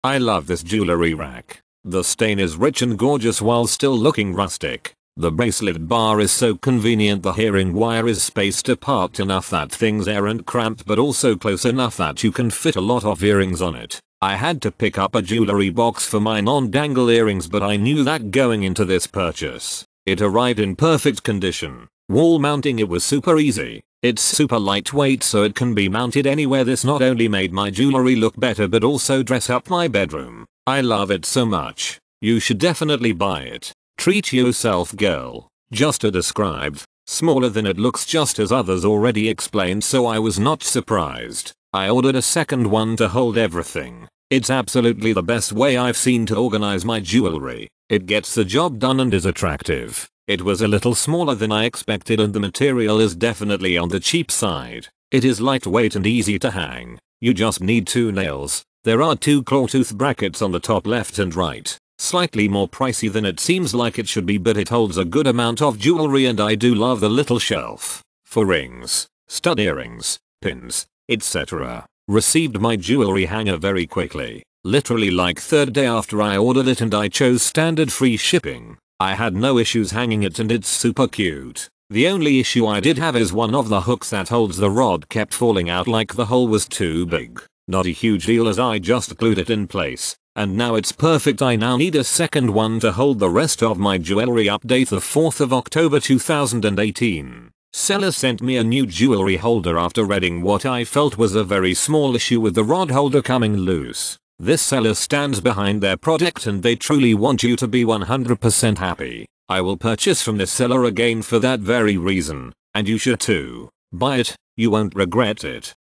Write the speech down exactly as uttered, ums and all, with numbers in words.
I love this jewelry rack. The stain is rich and gorgeous while still looking rustic. The bracelet bar is so convenient. The hearing wire is spaced apart enough that things aren't cramped but also close enough that you can fit a lot of earrings on it. I had to pick up a jewelry box for my non-dangle earrings, but I knew that going into this purchase. It arrived in perfect condition. Wall mounting it was super easy. It's super lightweight so it can be mounted anywhere. This not only made my jewelry look better but also dress up my bedroom. I love it so much. You should definitely buy it. Treat yourself, girl. Just as described, smaller than it looks, just as others already explained, so I was not surprised. I ordered a second one to hold everything. It's absolutely the best way I've seen to organize my jewelry. It gets the job done and is attractive. It was a little smaller than I expected and the material is definitely on the cheap side. It is lightweight and easy to hang. You just need two nails. There are two claw tooth brackets on the top left and right. Slightly more pricey than it seems like it should be, but it holds a good amount of jewelry and I do love the little shelf. For rings, stud earrings, pins, et cetera. Received my jewelry hanger very quickly. Literally like third day after I ordered it, and I chose standard free shipping. I had no issues hanging it and it's super cute. The only issue I did have is one of the hooks that holds the rod kept falling out, like the hole was too big. Not a huge deal as I just glued it in place. And now it's perfect. I now need a second one to hold the rest of my jewelry. Update the fourth of October two thousand eighteen. Seller sent me a new jewelry holder after reading what I felt was a very small issue with the rod holder coming loose. This seller stands behind their product and they truly want you to be one hundred percent happy. I will purchase from this seller again for that very reason. And you should too. Buy it, you won't regret it.